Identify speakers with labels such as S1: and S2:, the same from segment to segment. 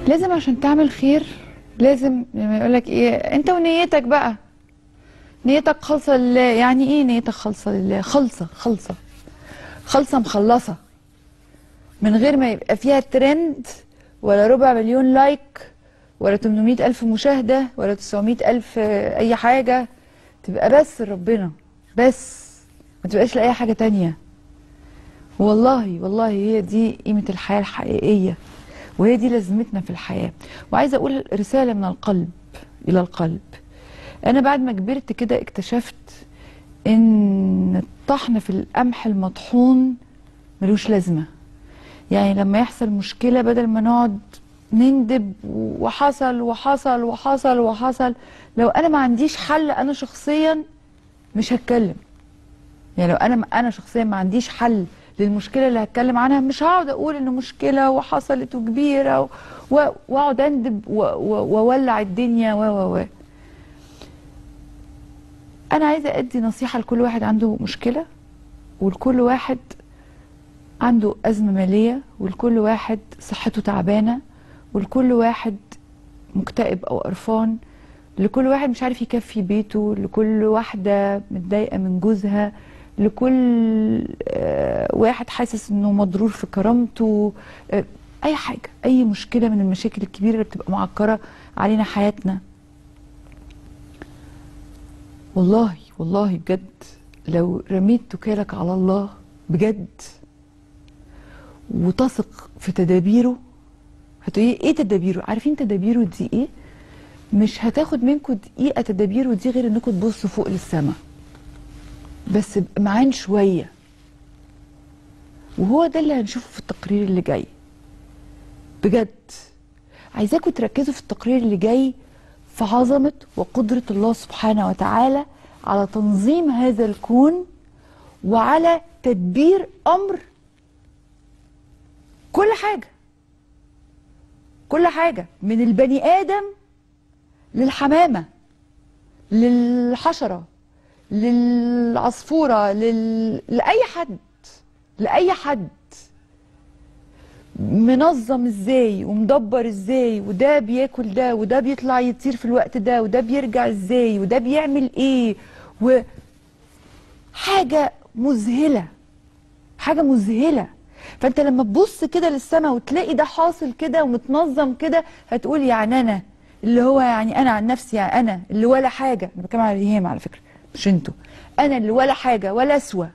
S1: لازم عشان تعمل خير لازم لما يقولك ايه انت ونيتك بقى، نيتك خالصه لله. يعني ايه نيتك خالصه لله؟ خالصه خالصه خالصه مخلصه، من غير ما يبقى فيها ترند ولا ربع مليون لايك ولا 800,000 مشاهده ولا 900,000 اي حاجه. تبقى بس ربنا بس، ما تبقاش لاي حاجه تانية. والله والله هي دي قيمه الحياه الحقيقيه، وهي دي لازمتنا في الحياة. وعايزة أقول رسالة من القلب إلى القلب. أنا بعد ما كبرت كده اكتشفت إن الطحن في القمح المطحون ملوش لازمة. يعني لما يحصل مشكلة بدل ما نقعد نندب وحصل وحصل وحصل وحصل، لو أنا ما عنديش حل أنا شخصيا مش هتكلم. يعني لو أنا شخصيا ما عنديش حل للمشكله اللي هتكلم عنها، مش هقعد اقول ان مشكله وحصلت وكبيره واقعد اندب واولع الدنيا و انا عايزه ادي نصيحه لكل واحد عنده مشكله، ولكل واحد عنده ازمه ماليه، ولكل واحد صحته تعبانه، ولكل واحد مكتئب او قرفان، لكل واحد مش عارف يكفي بيته، لكل واحده متضايقه من جوزها، لكل واحد حاسس انه مضرور في كرامته، اي حاجه، اي مشكله من المشاكل الكبيره اللي بتبقى معكره علينا حياتنا. والله والله بجد لو رميت توكالك على الله بجد وتثق في تدابيره، هتقولي ايه تدابيره؟ عارفين تدابيره دي ايه؟ مش هتاخد منكم دقيقه تدابيره دي غير انكم تبصوا فوق للسما بس معان شويه. وهو ده اللي هنشوفه في التقرير اللي جاي. بجد عايزاكم تركزوا في التقرير اللي جاي في عظمه وقدره الله سبحانه وتعالى على تنظيم هذا الكون وعلى تدبير امر كل حاجه، كل حاجه من البني ادم للحمامه للحشره للعصفورة لأي حد، لأي حد منظم ازاي ومدبر ازاي، وده بياكل ده، وده بيطلع يطير في الوقت ده، وده بيرجع ازاي، وده بيعمل ايه. وحاجة مذهلة، حاجة مذهلة. فانت لما تبص كده للسماء وتلاقي ده حاصل كده ومتنظم كده، هتقول يعني انا اللي هو، يعني انا عن نفسي، يعني انا اللي ولا حاجة. انا بتكلم على ريهام على فكرة مش انتوا. انا اللي ولا حاجه ولا اسوى،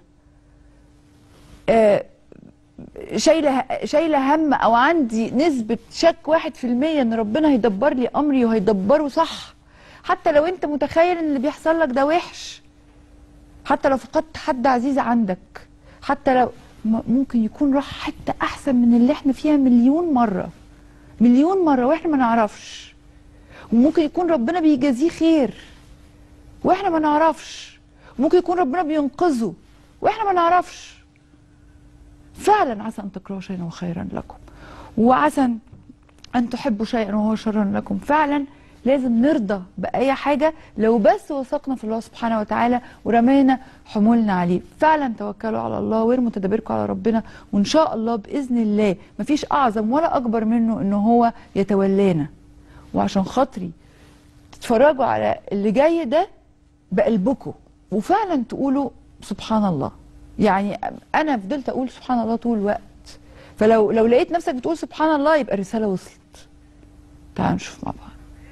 S1: شايله هم او عندي نسبه شك 1% ان ربنا هيدبر لي امري وهيدبره صح. حتى لو انت متخيل ان اللي بيحصل لك ده وحش، حتى لو فقدت حد عزيز عندك، حتى لو ممكن يكون راح حته احسن من اللي احنا فيها مليون مره، مليون مره واحنا ما نعرفش. وممكن يكون ربنا بيجازيه خير واحنا ما نعرفش. ممكن يكون ربنا بينقذه واحنا ما نعرفش. فعلا عسى ان تكرهوا شيئا وهو خيرا لكم، وعسى ان تحبوا شيئا وهو شرا لكم. فعلا لازم نرضى باي حاجه لو بس وثقنا في الله سبحانه وتعالى ورمينا حمولنا عليه. فعلا توكلوا على الله وارموا تدابيركم على ربنا، وان شاء الله باذن الله مفيش اعظم ولا اكبر منه ان هو يتولانا. وعشان خاطري تتفرجوا على اللي جاي ده بقلبكم وفعلا تقولوا سبحان الله. يعني انا فضلت اقول سبحان الله طول الوقت، فلو لقيت نفسك بتقول سبحان الله يبقى الرساله وصلت. تعالوا نشوف مع بعض.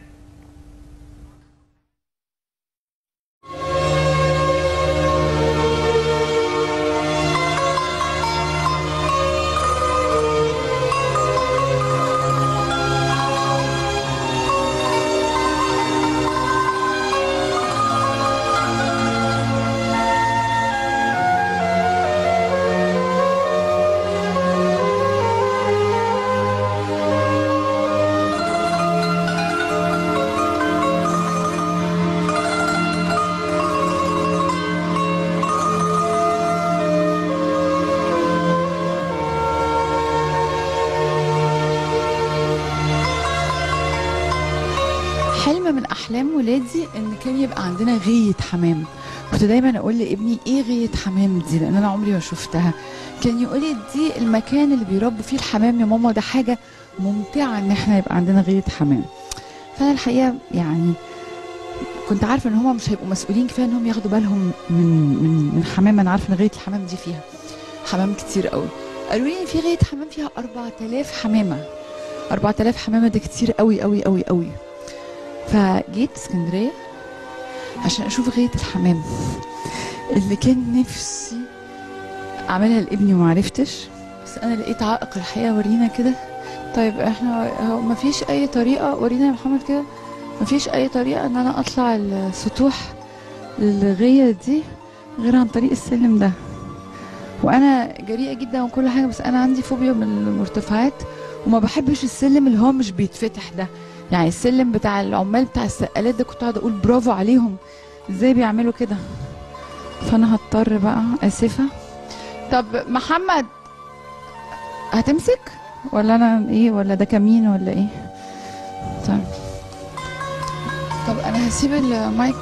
S1: حلم من احلام ولادي ان كان يبقى عندنا غية حمام. كنت دايما اقول لابني ايه غية حمام دي، لان انا عمري ما شفتها. كان يقول لي دي المكان اللي بيربوا فيه الحمام يا ماما، ده حاجه ممتعه ان احنا يبقى عندنا غايه حمام. فانا الحقيقه يعني كنت عارفه ان هم مش هيبقوا مسؤولين كفايه انهم ياخدوا بالهم من حمام. انا عارفه ان غايه الحمام دي فيها حمام كتير قوي. قالوا لي ان في غايه حمام فيها 4000 حمامه. 4000 حمامه ده كتير قوي قوي قوي قوي. فجيت اسكندريه عشان اشوف غايه الحمام اللي كان نفسي اعملها لابني ومعرفتش، بس انا لقيت عائق الحقيقه. ورينا كده. طيب احنا هو مفيش اي طريقه، ورينا يا محمد كده، مفيش اي طريقه ان انا اطلع السطوح للغايه دي غير عن طريق السلم ده. وانا جريئه جدا وكل حاجه، بس انا عندي فوبيا من المرتفعات وما بحبش السلم اللي هو مش بيتفتح ده. يعني السلم بتاع العمال بتاع السقالات ده كنت قاعده اقول برافو عليهم ازاي بيعملوا كده. فانا هضطر بقى، اسفه. طب محمد هتمسك ولا انا ايه، ولا ده كمين ولا ايه؟ طب انا هسيب المايك.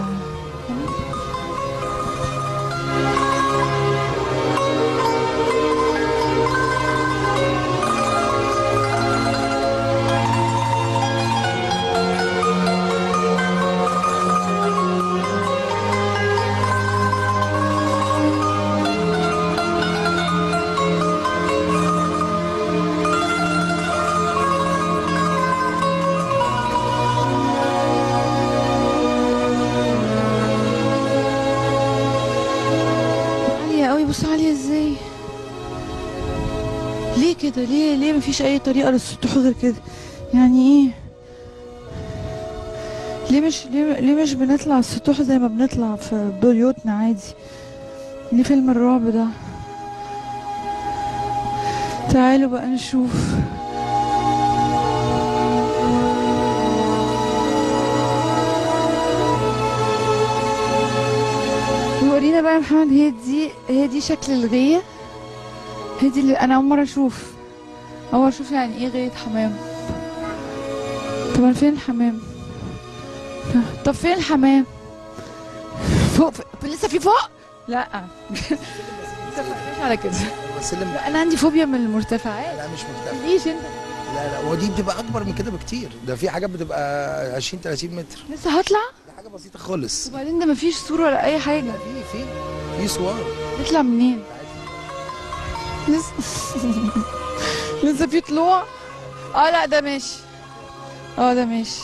S1: بص عالية ازاي؟ ليه كده؟ ليه مفيش اي طريقة للسطوح غير كده؟ يعني ايه؟ ليه مش بنطلع السطوح زي ما بنطلع في بيوتنا عادي؟ ليه فيلم الرعب ده؟ تعالوا بقى نشوف. ورينا بقى يا محمد. هي دي شكل الغية. هي دي اللي انا اول مرة اشوف يعني ايه غاية حمام. طب فين الحمام؟ طب فين الحمام؟ فوق لسه في فوق؟ لا مش على كده. لا انا عندي فوبيا من المرتفعات.
S2: لا مش مرتفع.
S1: ليش انت؟
S2: لا ودي بتبقى اكبر من كده بكتير. ده في حاجات بتبقى 20 30 متر.
S1: لسه هطلع؟
S2: ده حاجه بسيطه خالص.
S1: وبعدين ده مفيش صورة ولا اي حاجة.
S2: في صور.
S1: نطلع منين؟ لسه في طلوع؟ لا ده ماشي. ده ماشي.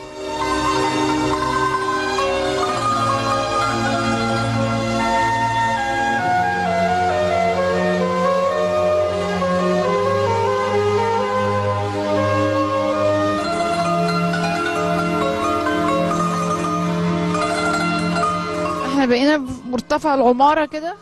S1: احنا بقينا في مرتفع العمارة كده.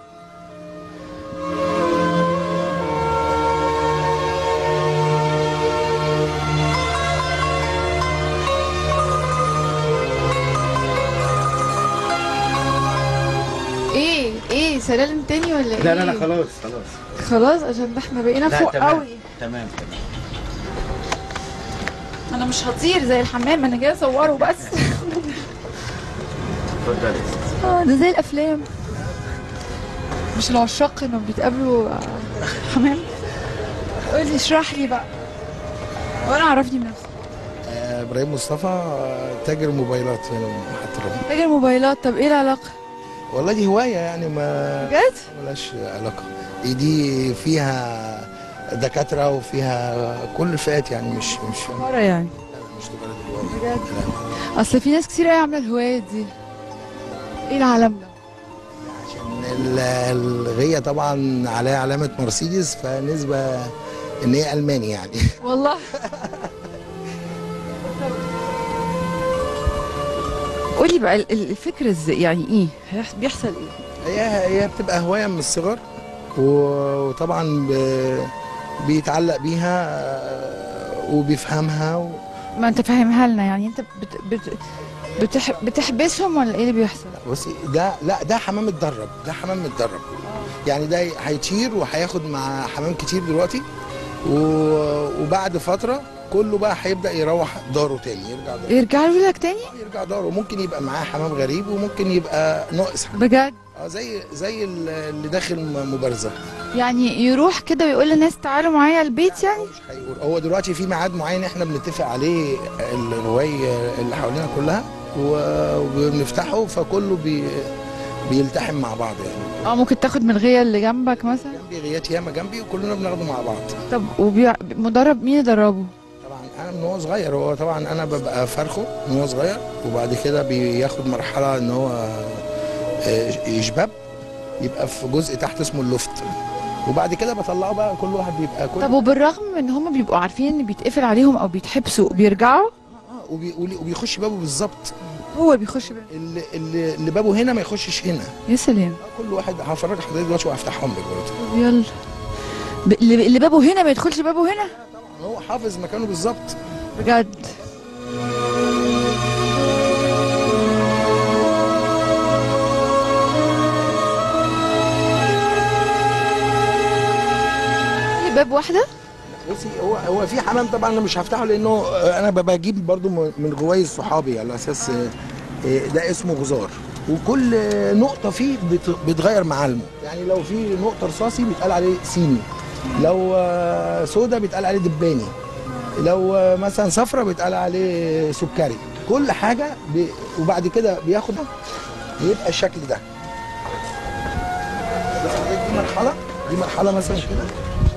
S1: ايه سلالم تاني ولا ايه؟
S2: لا
S1: خلاص عشان احنا بقينا فوق
S2: تمام.
S1: قوي.
S2: تمام.
S1: انا مش هطير زي الحمام، انا جاي اصوره بس.
S2: اتفضلي.
S1: ده زي الافلام. مش العشاق انهم بيتقابلوا حمام. قولي اشرح لي بقى وانا عرفني بنفسي.
S2: ابراهيم مصطفى، تاجر موبايلات هنا محطة الرمل.
S1: تاجر موبايلات. طب ايه العلاقة؟
S2: والله دي هواية يعني، ما
S1: بجد؟
S2: ملهاش علاقة. دي فيها دكاترة وفيها كل الفئات يعني، مش
S1: تجارة يعني.
S2: مش تجارة
S1: بجد؟ اصل في ناس كتير قوي عاملة الهواية دي. ايه العالم ده؟
S2: عشان الغية طبعا عليها علامة مرسيدس، فنسبة ان هي الماني يعني.
S1: والله. قولي بقى الفكرة ازاي، يعني ايه بيحصل ايه؟
S2: هي بتبقى هواية من الصغر، وطبعا بيتعلق بيها وبيفهمها
S1: ما انت فاهمها لنا يعني. انت بتحبسهم ولا ايه اللي بيحصل؟
S2: بصي ده حمام اتدرب. ده حمام متدرب. يعني ده هيطير وهياخد مع حمام كتير دلوقتي، وبعد فترة كله بقى هيبدأ يروح داره تاني،
S1: يرجع له لك تاني؟
S2: يرجع داره. ممكن يبقى معاه حمام غريب وممكن يبقى ناقص حمام.
S1: بجد؟
S2: زي اللي داخل مبارزة.
S1: يعني يروح كده ويقول للناس تعالوا معايا البيت يعني؟
S2: مش هيقول. هو دلوقتي في ميعاد معين احنا بنتفق عليه الرواية اللي حوالينا كلها وبنفتحه، فكله بيلتحم مع بعض يعني.
S1: ممكن تاخد من الغيه اللي جنبك مثلا؟
S2: جنبي غيات ياما جنبي وكلنا بناخده مع بعض.
S1: طب مدرب مين يدربه؟
S2: طبعا انا من هو صغير، هو طبعا انا ببقى فرخه من هو صغير، وبعد كده بياخد مرحله ان هو يشباب، يبقى في جزء تحت اسمه اللفت، وبعد كده بطلعه بقى كل واحد بيبقى كل.
S1: طب وبالرغم من ان هم بيبقوا عارفين ان بيتقفل عليهم او بيتحبسوا بيرجعوا؟
S2: وبيخش بابه بالظبط.
S1: هو بيخش بابه
S2: اللي بابه هنا ما يخشش هنا.
S1: يا سلام.
S2: كل واحد هفرجك حضرتك دلوقتي وهفتحهم لك برضه.
S1: يلا. اللي بابه هنا ما يدخلش بابه هنا؟
S2: طبعا هو حافظ مكانه بالظبط.
S1: بجد؟ باب واحده؟
S2: بصي هو في حمام طبعا انا مش هفتحه لانه انا بجيب برضو من غوايز صحابي على اساس ده اسمه غزار، وكل نقطه فيه بتغير معالمه. يعني لو في نقطه رصاصي بيتقال عليه صيني، لو سودا بيتقال عليه دباني، لو مثلا صفرة بيتقال عليه سكري. كل حاجه وبعد كده بياخدها بيبقى الشكل ده. دي مرحله مثلا كده،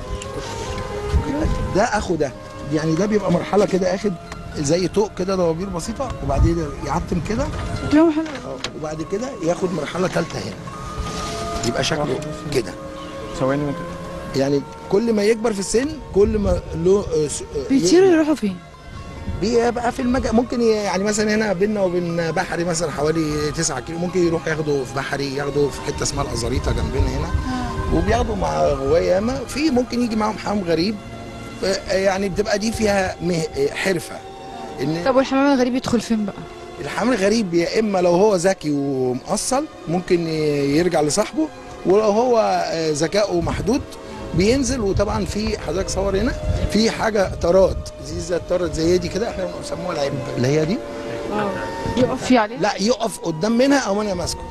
S2: ده اخو ده، يعني ده بيبقى مرحله كده اخد زي طوق كده دوابير بسيطه، وبعدين يعتم كده وبعد كده ياخد مرحله ثالثه هنا يبقى شكله كده.
S3: ثواني
S2: يعني كل ما يكبر في السن كل ما له
S1: بيطيروا يروحوا فين؟
S2: بيبقى في ممكن يعني مثلا هنا بيننا وبين بحري مثلا حوالي 9 كيلو، ممكن يروح ياخده في بحري، ياخده في حته اسمها الازاريطه جنبنا هنا، وبياخدوا مع غوايه ياما. في ممكن يجي معاهم حمام غريب، يعني بتبقى دي فيها حرفه.
S1: طب والحمام الغريب يدخل فين بقى؟
S2: الحمام الغريب يا اما لو هو ذكي ومقصل ممكن يرجع لصاحبه، ولو هو ذكائه محدود بينزل. وطبعا في حضرتك صور هنا في حاجه طارات زي الطارات زي دي كده، احنا بنسموها العيب اللي هي دي.
S1: يقف فيه عليه؟
S2: لا يقف قدام منها او انا ماسكه.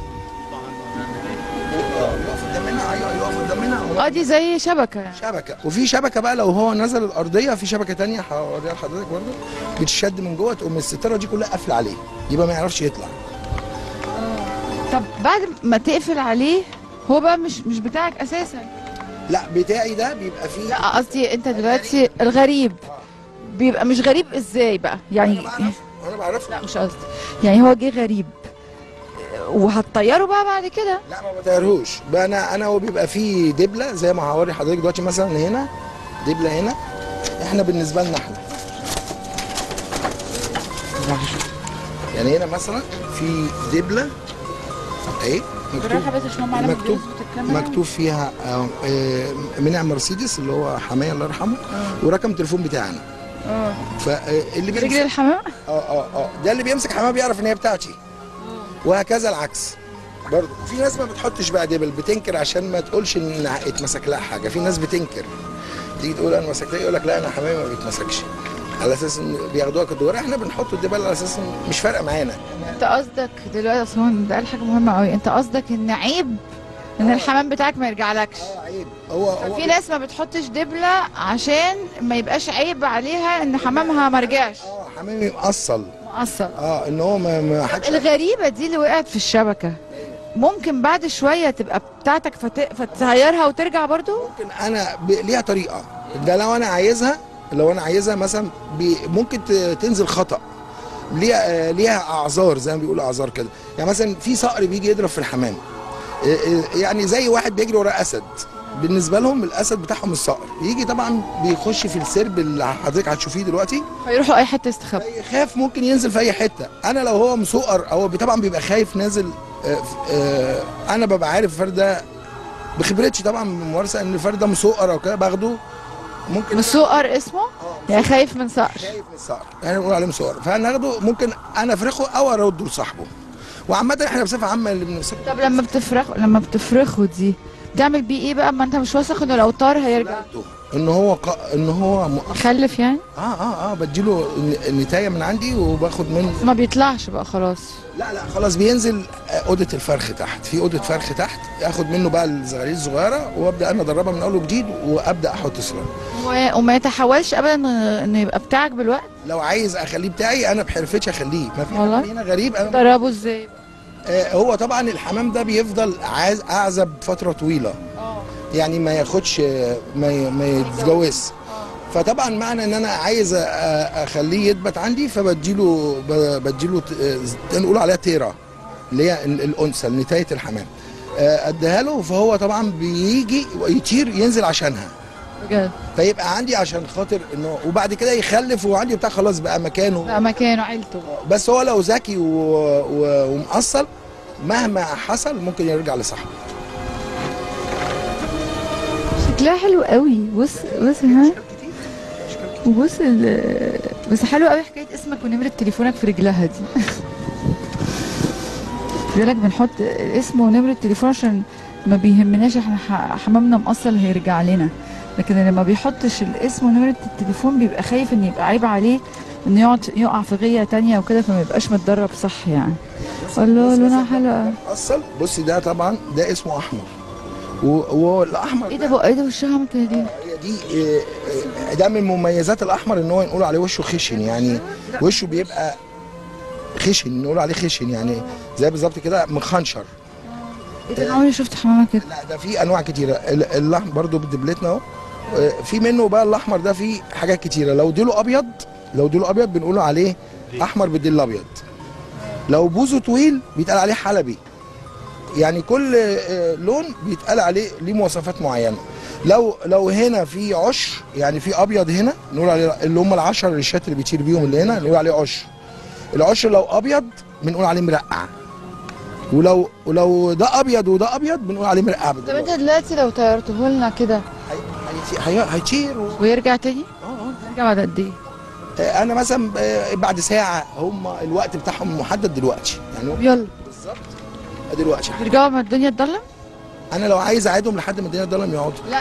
S2: يقف قدام منها، ايوه يقف قدام منها.
S1: دي زي شبكه يعني.
S2: شبكه، وفي شبكه بقى لو هو نزل الارضيه في شبكه ثانيه هوريها لحضرتك برضه بتشد من جوه، تقوم الستاره دي كلها قافله عليه يبقى ما يعرفش يطلع.
S1: طب بعد ما تقفل عليه هو بقى مش بتاعك اساسا؟
S2: لا بتاعي ده بيبقى فيه.
S1: لا قصدي انت دلوقتي الغريب بيبقى مش غريب ازاي بقى يعني؟
S2: انا بعرفه.
S1: لا مش قصدي، يعني هو جه غريب وهتطيره بقى بعد كده؟
S2: لا ما بطيرهوش بقى. انا هو بيبقى فيه دبله زي ما هوري حضرتك دلوقتي مثلا هنا دبله هنا. احنا بالنسبه لنا احنا يعني هنا مثلا في دبله اهي مكتوب فيها منع مرسيدس اللي هو حماية الله يرحمه، ورقم التليفون بتاعنا. فاللي بيمسك
S1: رجل الحمام
S2: ده اللي بيمسك حمام بيعرف ان هي بتاعتي، وهكذا العكس برضه. في ناس ما بتحطش بقى دبل، بتنكر عشان ما تقولش ان اتمسك لها حاجه. في ناس بتنكر، تيجي تقول انا مسكتها يقول لك لا انا حمامي ما بيتمسكش، على اساس ان بياخدوها كدوره. احنا بنحط الدبل على اساس مش فارقه معانا.
S1: انت قصدك دلوقتي اصلا ده قال حاجه مهمه قوي، انت قصدك ان عيب ان الحمام بتاعك ما يرجعلكش؟
S2: عيب. هو
S1: في ناس ما بتحطش دبله عشان ما يبقاش عيب عليها ان حمامها ما رجعش.
S2: حمامي مقصل ان هو ما حدش.
S1: الغريبه دي اللي وقعت في الشبكه ممكن بعد شويه تبقى بتاعتك فتغيرها وترجع برضو؟
S2: ممكن انا ليها طريقه، ده لو انا عايزها مثلا ممكن تنزل خطأ. ليها اعذار زي ما بيقولوا اعذار كده. يعني مثلا في صقر بيجي يضرب في الحمام، يعني زي واحد بيجري ورا اسد، بالنسبه لهم الاسد بتاعهم الصقر. يجي طبعا بيخش في السرب اللي حضرتك هتشوفيه دلوقتي،
S1: هيروحوا اي حته يستخبى،
S2: يخاف ممكن ينزل في اي حته. انا لو هو مسقر او طبعا بيبقى خايف نازل. انا ببقى عارف الفرد ده بخبرتي طبعا بممارسه ان الفرد ده مسقر او كده، باخده ممكن.
S1: مسقر اسمه؟ يعني خايف من صقر؟
S2: خايف من الصقر يعني بنقول عليه مسقر، فهناخده ممكن انا افرخه او ارده لصاحبه. وعامة احنا بصفة عامة اللي بنمسكه.
S1: طب لما بتفرخوا دي تعمل بيه ايه بقى؟ ما انت مش واثق انه لو طار هيرجع
S2: ان هو
S1: يخلف يعني؟
S2: بديله نتايه من عندي وباخد منه.
S1: ما بيطلعش بقى خلاص؟
S2: لا خلاص بينزل اوضه الفرخ تحت، في اوضه فرخ تحت، اخد منه بقى الزغاليل الصغيره وابدا انا ادربها من اول وجديد وابدا احط سلام.
S1: وما يتحولش ابدا انه يبقى بتاعك بالوقت؟
S2: لو عايز اخليه بتاعي انا بحرفتي اخليه، ما في
S1: والله
S2: حد هنا غريب. انا
S1: تدربه ازاي؟
S2: هو طبعا الحمام ده بيفضل اعزب فتره طويله، يعني ما ياخدش ما يتجوزش. فطبعا معنى ان انا عايز اخليه يثبت عندي فبديله نقول عليها تيرا اللي هي الانثى نتايه الحمام، اديها له. فهو طبعا بيجي يطير ينزل عشانها
S1: بجد،
S2: فيبقى عندي عشان خاطر انه وبعد كده يخلف وعندي بتاع خلاص بقى مكانه
S1: عيلته.
S2: بس هو لو ذكي ومقصل مهما حصل ممكن يرجع لصاحبه.
S1: شكلها حلو قوي. بص ها، وبص بس حلو قوي حكايه اسمك ونمره تليفونك في رجلها دي. بالك بنحط اسم ونمره تليفون عشان ما بيهمناش احنا حمامنا مقصل هيرجع لنا، لكن اللي ما بيحطش الاسم ونمره التليفون بيبقى خايف ان يبقى عيب عليه انه يقع في غيه تانية وكده، فما يبقاش متدرب صح يعني. الله لونها حلو قوي.
S2: مقصل. بصي ده طبعا ده اسمه احمر، والاحمر
S1: ايه ده وشها عامل كده ليه؟
S2: دي ده من مميزات الاحمر ان هو نقول عليه وشه خشن، يعني وشه بيبقى خشن، نقول عليه خشن يعني زي بالظبط كده مخنشر.
S1: ايه ده؟ انا عمري شفت حمامه كده.
S2: لا ده في انواع كتيره. الاحمر برضو بدبلتنا اهو، في منه بقى الاحمر ده فيه حاجات كتيره. لو ديله ابيض بنقول عليه احمر بالديل الابيض. لو بوزه طويل بيتقال عليه حلبي. يعني كل لون بيتقال عليه ليه مواصفات معينه. لو هنا في عشر، يعني في ابيض هنا نقول عليه اللي هم ال10 ريشات اللي بيطير بيهم اللي هنا نقول عليه عشر. العشر لو ابيض بنقول عليه مرقع. ولو ده ابيض وده ابيض بنقول عليه مرقع.
S1: طب انت دلوقتي لو طيرته لنا كده
S2: هيطير
S1: ويرجع تاني؟ يرجع بعد قد ايه؟
S2: انا مثلا بعد ساعه، هم الوقت بتاعهم محدد دلوقتي يعني
S1: يلا
S2: بالظبط دلوقتي.
S1: بيرجعوا ما الدنيا تضلم؟
S2: انا لو عايز اعيدهم لحد ما الدنيا تضلم يقعدوا.
S1: لا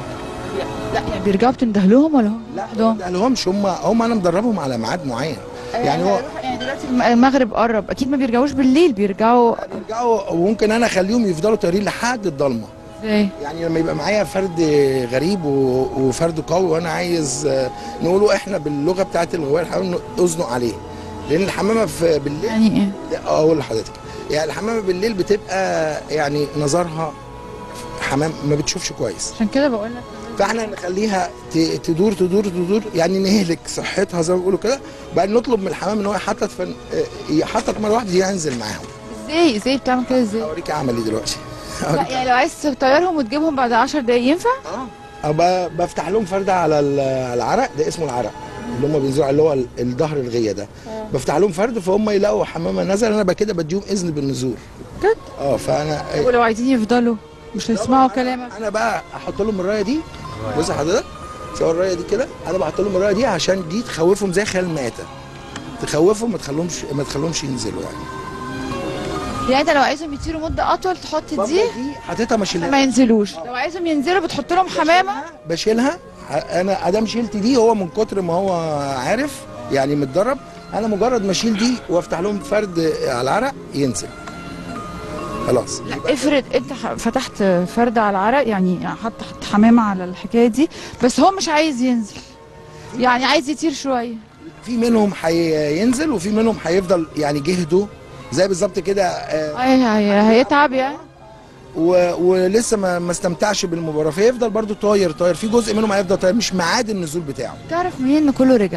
S1: يعني بيرجعوا بتندهلهم ولا هم؟
S2: لا ما بندهلهمش، هم انا مدربهم على ميعاد معين. يعني هو
S1: يعني دلوقتي المغرب قرب، اكيد ما بيرجعوش بالليل، بيرجعوا
S2: وممكن انا اخليهم يفضلوا طايرين لحد الضلمه.
S1: ازاي؟
S2: يعني لما يبقى معايا فرد غريب وفرد قوي وانا عايز نقوله احنا باللغه بتاعت الغوايه الحمام ازنق عليه، لان الحمامه في بالليل
S1: يعني ايه؟
S2: اقول لحضرتك، يعني الحمامه بالليل بتبقى يعني نظرها حمام ما بتشوفش كويس،
S1: عشان كده بقول لك
S2: فاحنا نخليها تدور يعني نهلك صحتها زي ما بيقولوا كده. بعدين نطلب من الحمام ان هو يحطط مره واحده ينزل معاهم.
S1: ازاي بتعمل كده ازاي؟
S2: اوريك اعمل ايه دلوقتي.
S1: لا يعني لو عايز تطيرهم وتجيبهم بعد 10 دقايق ينفع؟
S2: بفتح لهم فرده على العرق، ده اسمه العرق اللي هم بينزلوا اللي هو الظهر الغيه ده. بفتح لهم فرد فهم يلاقوا حمامه نزل، انا كده بديهم اذن بالنزول.
S1: بجد؟
S2: فانا
S1: ولو عايزين يفضلوا مش هيسمعوا كلامك؟
S2: انا بقى احط لهم الرايه دي. بص حضرتك شوف الرايه دي كده، انا بحط لهم الرايه دي عشان دي تخوفهم زي خيال ماتة، تخوفهم ما تخليهمش ينزلوا
S1: يعني انت لو عايزهم يطيروا مده اطول تحط دي
S2: حاططها ماشيلها
S1: ما ينزلوش. لو عايزهم ينزلوا بتحط لهم حمامه
S2: بشيلها. انا ادام شلت دي هو من كتر ما هو عارف يعني متدرب، انا مجرد ما اشيل دي وافتح لهم فرد على العرق ينزل خلاص.
S1: لا افرض انت فتحت فرد على العرق، يعني حط حمامه على الحكايه دي بس هو مش عايز ينزل، يعني عايز يطير شويه،
S2: في منهم هينزل وفي منهم هيفضل يعني جهده زي بالظبط كده.
S1: هيتعب يعني
S2: ولسه ما استمتعش بالمباراه فيفضل برضو طاير. في جزء منهم هيفضل طاير مش ميعاد النزول بتاعه.
S1: تعرف منين ان كله رجع؟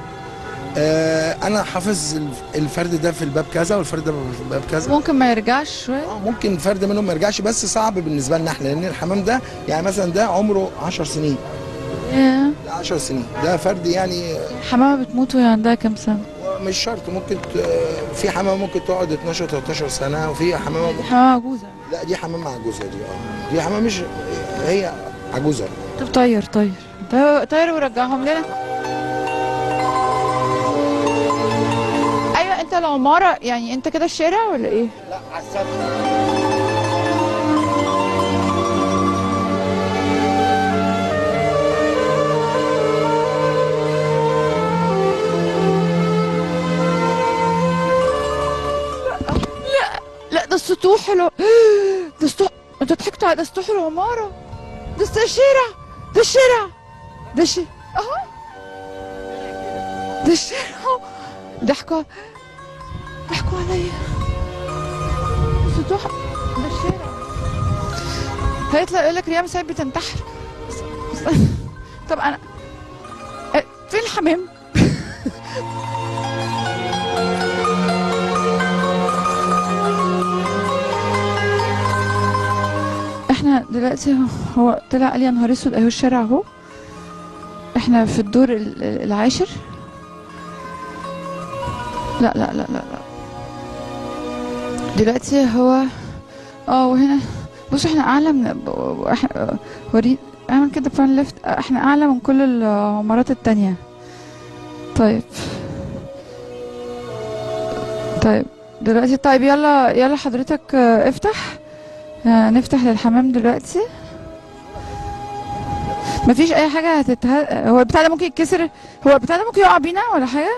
S2: انا حافظ الفرد ده في الباب كذا والفرد ده في الباب كذا.
S1: ممكن ما يرجعش شويه؟
S2: ممكن فرد منهم ما يرجعش، بس صعب بالنسبه لنا احنا لان الحمام ده يعني مثلا ده عمره 10 سنين. 10 سنين ده فرد يعني.
S1: الحمامه بتموت وهي عندها كام سنه؟
S2: مش شرط، ممكن في حمامه ممكن تقعد 12 13 سنه، وفي حمامه
S1: حمامه عجوزه.
S2: لا دي حمامه عجوزه دي. دي حمامه مش هي عجوزه.
S1: طب طير ورجعهم لنا. ايوه انت العماره يعني انت كده الشارع ولا ايه؟
S2: لا على السطح.
S1: سطوح ده سطوح. انتوا ضحكتوا على ده سطوح العمارة، ده الشارع، ده الشارع، ده اهو، ده الشارع. ضحكوا عليا. سطوح ده الشارع. هيطلع يقول لك ريم سعيد بتنتحر. طب انا فين الحمام؟ احنا دلوقتي هو طلع قال يا نهار اسود اهو الشارع اهو. احنا في الدور العاشر. لا لا لا لا لا دلوقتي هو وهنا بصوا احنا اعلى من وريد اعمل كده فان ليفت. احنا اعلى من كل العمارات التانية. طيب دلوقتي طيب يلا حضرتك افتح. نفتح للحمام دلوقتي. مفيش اي حاجة هو البتاع ده ممكن يتكسر؟ هو البتاع ده ممكن يقع بينا ولا حاجة؟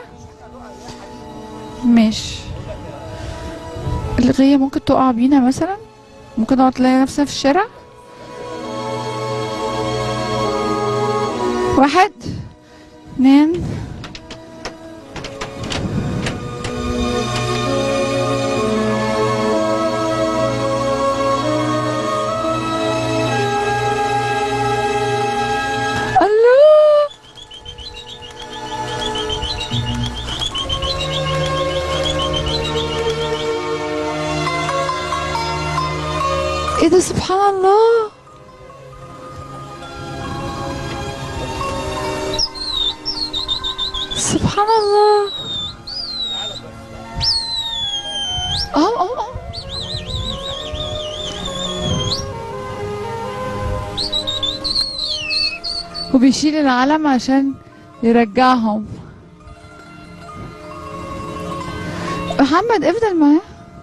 S1: ماشي. الغية ممكن تقع بينا مثلا، ممكن نقعد تلاقي نفسنا في الشارع. 1 2 الله. ايه ده سبحان الله. سبحان الله. وبيشيل العلم عشان يرجعهم. محمد افضل معاه.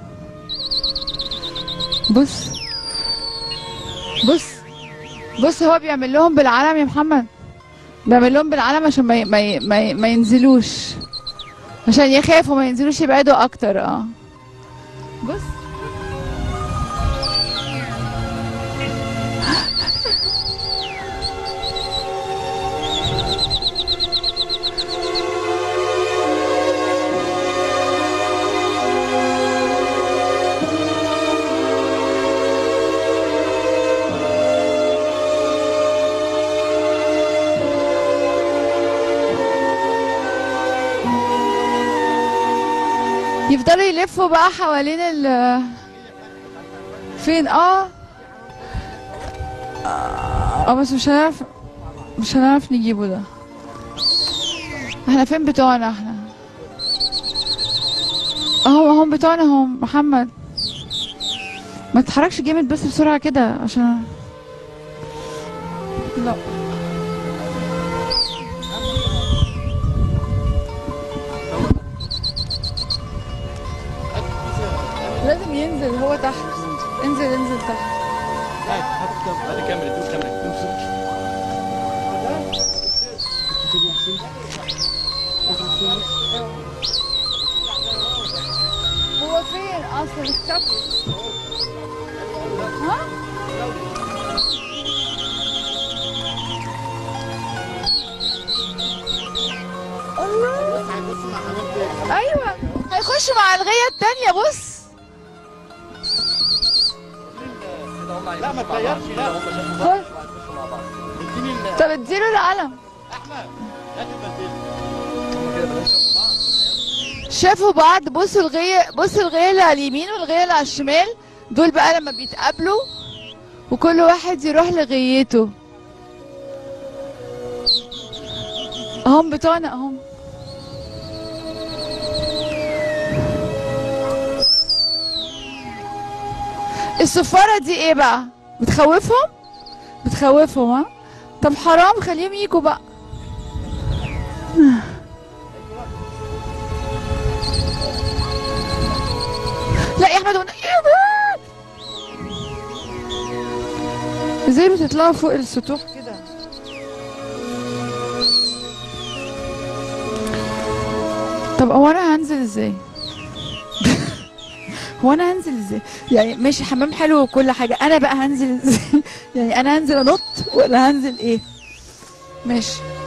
S1: بص هو بيعمل لهم بالعلم يا محمد، بيعمل لهم بالعلم عشان ما ينزلوش، عشان يخافوا ما ينزلوش يبعدوا اكتر. بص يفضلوا يلفوا بقى حوالين فين بس مش هنعرف نجيبه ده. احنا فين بتوعنا؟ احنا هم بتوعنا هم. محمد ما تتحركش جامد بس بسرعة كده عشان لا لازم ينزل هو تحت. انزل تحت.
S3: هات كاميرا
S1: هو فين اصلا اختفى؟ الله. ايوه هيخش مع الغية التانية. بص
S3: لا ما تغيرش. لا هم شافوا مع بعض.
S1: طب اديله القلم.
S3: احمد هات البديل.
S1: شافوا بعض. بصوا الغية اللي على اليمين والغية اللي على الشمال دول بقى لما بيتقابلوا وكل واحد يروح لغيته. هم بتوعنا اهم. الصفارة دي ايه بقى؟ بتخوفهم طب حرام خليهم يجوا بقى. لا يا احمد ازاي بتطلعوا فوق السطوح كده؟ طب هو انا هنزل ازاي؟ هو انا هنزل ازاي؟ يعني ماشي حمام حلو وكل حاجه، انا بقى هنزل ازاي؟ يعني انا هنزل انط ولا هنزل ايه؟ ماشي.